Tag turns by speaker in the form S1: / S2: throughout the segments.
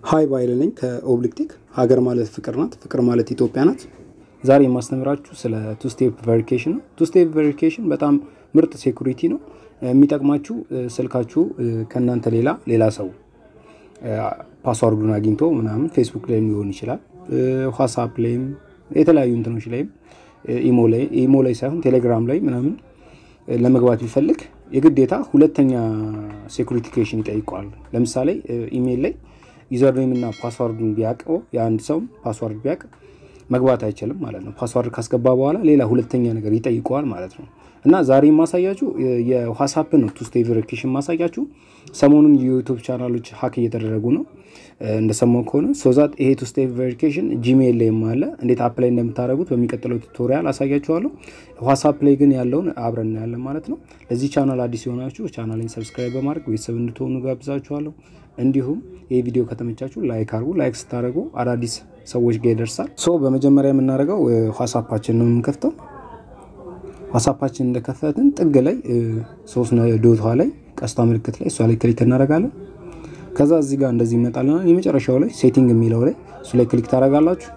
S1: ሃይ ባይለኝ ከኦብሊክቲክ ሀገር ማለት ፍቅር ናት ፍቅር ማለት ኢትዮጵያ ናት ዛሬ ማስተምራችሁ ስለ two step verification ነው two step verification በጣም ምርጥ ሴኩሪቲ ነው የሚጠቅማችሁ ስልካችሁ ከናንተ ሌላ ሰው ፓስወርዱን አግኝቶ ምናምን ፌስቡክ ላይ ሊሆን ይችላል ዋትስአፕ ላይም የተለያዩ እንትኖች ላይም ኢሞ ላይ ሳይሆን ቴሌግራም ላይ ምናምን ለመግባት ቢፈልግ የግዴታ ሁለተኛ ሴኩሪቲኬሽን ይጠይቃል ለምሳሌ ኢሜል ላይ ዩዘር ኔም እና ፓስወርዱን ቢያቀው ያንድ ሰው ፓስወርድ ቢያቀ መግባት አይችልም ማለት ነው ፓስወርድ ካስገባ በኋላ ሌላ ሁለተኛ ነገር ይጠይቀዋል ማለት ነው እና ዛሬ ማሳያችሁ የዋትስአፕ ነው two step verification ማሳያችሁ ሰሞኑን የዩቲዩብ ቻናሎች ሃክ እየተደረጉ ነው እንደሰማው ከሆነ ሶዛት ይሄ two step verification Gmail ላይ ማለ እንዴት አፕላይ እንደምታደርጉት በሚቀጥለው ቱቶሪያል አሳያችኋለሁ ዋትስአፕ ላይ ግን ያለውን አብረን እናያለን ማለት ነው ለዚህ ቻናል አዲስ ሆናችሁ ቻናሌን ሰብስክራይብ በማድረግ ቤተሰብ እንድትሆኑ ጋብዛችኋለሁ እንዲሁም ይሄ ቪዲዮ ከተመቻችሁ ላይክ አድርጉ ላይክ ስታደርጉ አዳዲስ ሰዎች ጋር ይደርሳል ሶ በመጀመሪያ የምናደርገው ዋትስአፓችንን ነው የምንከፍተው ዋትስአፓችንን እንደከፈትን ጥግ ላይ ሶስት ዶቷ ላይ ቀስቷ ምልክት ላይ እሷ ላይ ክሊክ እናደርጋለን ከዛ እዚህ ጋር እንደዚህ ይመጣልና የመጨረሻው ላይ ሴቲንግ የሚለው ላይ እሱ ላይ ክሊክ ታደርጋላችሁ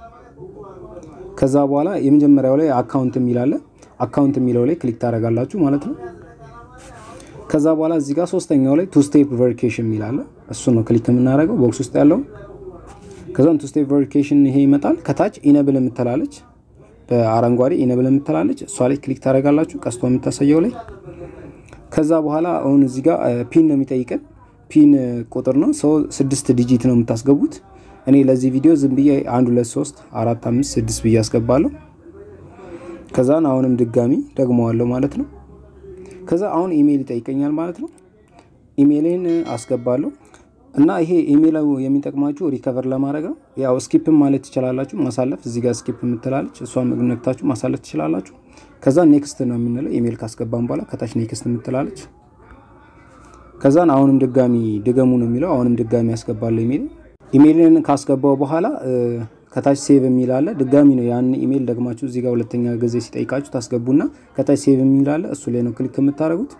S1: ከዛ በኋላ የመጀመሪያው ላይ አካውንት የሚለው ላይ ክሊክ ታደርጋላችሁ ማለት ነው ከዛ በኋላ እዚህ ጋር ሶስተኛው ላይ two step verification ይላል እሱ ነው ክሊክ የምናደርገው ቦክስ ውስጥ ያለው ከዛም two step verification ይሄ ይመጣል ከታች ኢኔብል የምትላለች በአረንጓዴ ኢኔብል የምትላለች እሷ ላይ ክሊክ ታደርጋላችሁ ቀስቷ የምታሳየው ላይ ከዛ በኋላ አሁን እዚህ ጋር ፒን ነው የሚጠይቀን ፒን ቁጥር ነው 6 ዲጂት ነው የምታስገቡት እኔ ለዚህ ቪዲዮ ዝም ብዬ 1 2 3 4 5 6 ብዬ አስገባለሁ ከዛን አሁንም ድጋሚ ደግመዋለሁ ማለት ነው ከዛ አሁን ኢሜል ይጠይቀኛል ማለት ነው ኢሜልን አስገባለሁ እና ይሄ ኢሜሉ የሚጠቅማችሁ ሪከቨር ለማድረግ ነው ያው ስኪፕ ማለት ትችላላችሁ ማሳለፍ እዚህ ጋር ስኪፕ የምትላለች እሷን መግነክታችሁ ማሳለፍ ትችላላችሁ ከዛ ኔክስት ነው የምንለው ኢሜል ካስገባን በኋላ ከታች ኔክስት የምትላለች ከዛን አሁንም ድገሙ ነው የሚለው አሁንም ድጋሚ ያስገባለሁ ኢሜልን ካስገባው በኋላ ከታች ሴቭ የሚላለ ድጋሚ ነው ያን ኢሜል ደግማችሁ እዚህ ጋር ሁለተኛ ጊዜ ሲጠይቃችሁ ታስገቡና ከታች ሴቭ የሚላለ እሱ ላይ ነው ክሊክ የምታደርጉት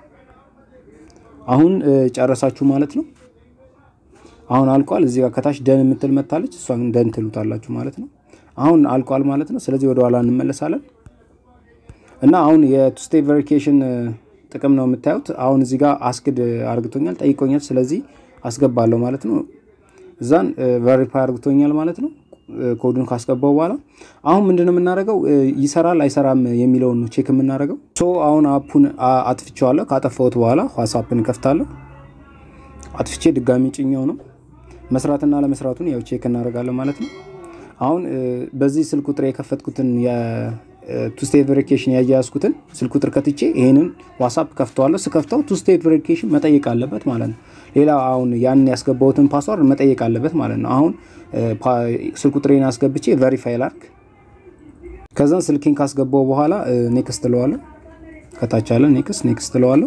S1: አሁን ጨረሳችሁ ማለት ነው አሁን አልቋል እዚህ ጋር ከታች ደን የምትል መጣለች እሷን ደን ትሉታላችሁ ማለት ነው አሁን አልቋል ማለት ነው ስለዚህ ወደ ኋላ እንመለሳለን እና አሁን የtwo step verification ጥቅም ነው የምታዩት አሁን እዚህ ጋር አስክድ አርግቶኛል ጠይቆኛል ስለዚህ አስገባለሁ ማለት ነው እዛን ቬሪፋይ አርግቶኛል ማለት ነው ኮዱን ካስገባው በኋላ አሁን ምንድነው የምናደርገው ይሰራል አይሰራም የሚለውን ነው ቼክ የምናደርገው ሶ አሁን አፑን አጥፍቼዋለሁ ካጠፋሁት በኋላ ዋትስአፕን ከፍታለሁ አጥፍቼ ድጋሚ ጭኛው ነው መስራትና ለመስራቱን ያው ቼክ እናደርጋለን ማለት ነው አሁን በዚህ ስልክ ቁጥር የከፈትኩትን two step verification ያያዝኩትን ስልክ ቁጥር ከትቼ ይሄንን ዋትስአፕ ከፍተዋለሁ ስከፍተው two step verification መጠየቅ አለበት ማለት ነው ሌላ አሁን ያን ያስገባውትን ፓስወርድ መጠየቅ አለበት ማለት ነው አሁን ስልክ ቁጥሬን አስገብቼ ቬሪፋይ ላርክ ከዛ ስልኬን ካስገባው በኋላ ኔክስት ለዋለሁ ከታች አለ ኔክስት ለዋለሁ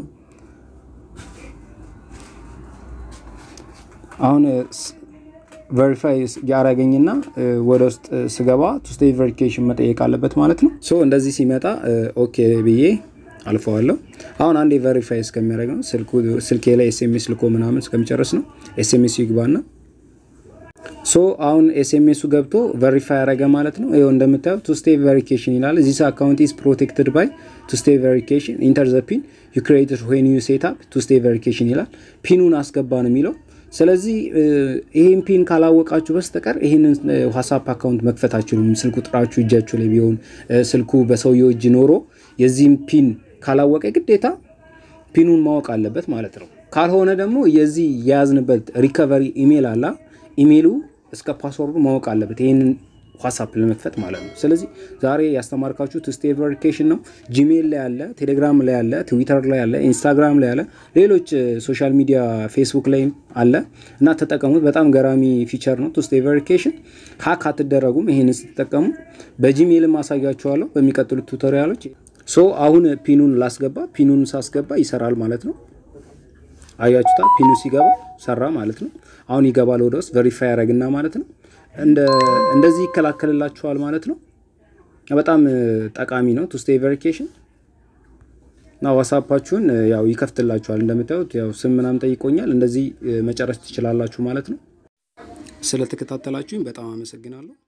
S1: አሁን ቬሪፋይ ያረጋኝና ወደ ውስጥ ስገባ two step verification መጠየቅ አለበት ማለት ነው ሶ እንደዚህ ሲመጣ ኦኬ ብዬ አልፈዋለሁ አሁን አንዴ ቬሪፋይ እስከሚያደርግ ነው ስልኬ ላይ ኤስኤምኤስ ልኮ ምናምን እስከሚጨርስ ነው ኤስኤምኤስ ይግባና ሶ አሁን ኤስኤምኤሱ ገብቶ ቬሪፋይ ያረጋ ማለት ነው ይሄው እንደምታዩት two step verification ይላል this account is protected by two step verification enter the pin you created when you set up two step verification ይላል ፒኑን አስገባ ነው የሚለው ስለዚህ ይሄን ፒን ካላወቃችሁ በስተቀር ይሄንን ዋትስአፕ አካውንት መክፈታችሁም ስልኩ ቁጥራችሁ እጃችሁ ላይ ቢሆን ስልኩ በሰውየው እጅ ኖሮ የዚህን ፒን ካላወቀ ግዴታ ፒኑን ማወቅ አለበት ማለት ነው ካልሆነ ደግሞ የዚህ ያዝንበት ሪከቨሪ ኢሜል አላ ኢሜሉ እስከ ፓስወርዱ ማወቅ አለበት ይሄንን ዋትስአፕ ለመክፈት ማለት ነው ስለዚህ ዛሬ ያስተማርካችሁ two step verification ነው Gmail ላይ ያለ ቴሌግራም ላይ ያለ ትዊተር ላይ ያለ ኢንስታግራም ላይ ያለ ሌሎች ሶሻል ሚዲያ ፌስቡክ ላይ አለ እና ተጠቀሙት በጣም ገራሚ ፊቸር ነው two step verification ሃክ አትደረጉም ይሄንን ስትጠቀሙ በጂሜል ማሳያችኋለሁ በሚቀጥሉት ቱቶሪያሎች ሶ አሁን ፒኑን ላስገባ ፒኑን ሳስገባ ይሰራል ማለት ነው አያችሁታ ፒኑ ሲገባ ሰራ ማለት ነው አሁን ይገባል ወደስ ቬሪፋይ ያረጋግና ማለት ነው እንደዚህ ይከላከልላችኋል ማለት ነው በጣም ጠቃሚ ነው two step verification ና ዋትስአፓችሁን ያው ይከፍትላችኋል እንደምታዩት ያው ስም ምናምን ጠይቆኛል እንደዚህ መጨረስ ትችላላችሁ ማለት ነው ስለተከታተላችሁኝ በጣም አመሰግናለሁ።